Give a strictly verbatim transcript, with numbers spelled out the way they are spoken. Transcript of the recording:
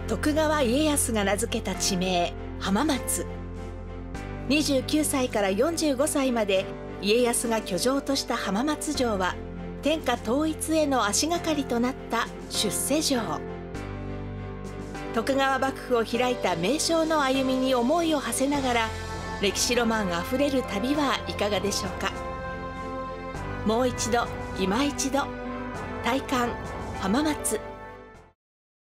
徳川家康が名付けた地名浜松。にじゅうきゅうさいからよんじゅうごさいまで家康が居城とした浜松城は天下統一への足がかりとなった出世城。徳川幕府を開いた名将の歩みに思いを馳せながら歴史ロマンあふれる旅はいかがでしょうか。もう一度今一度体感浜松。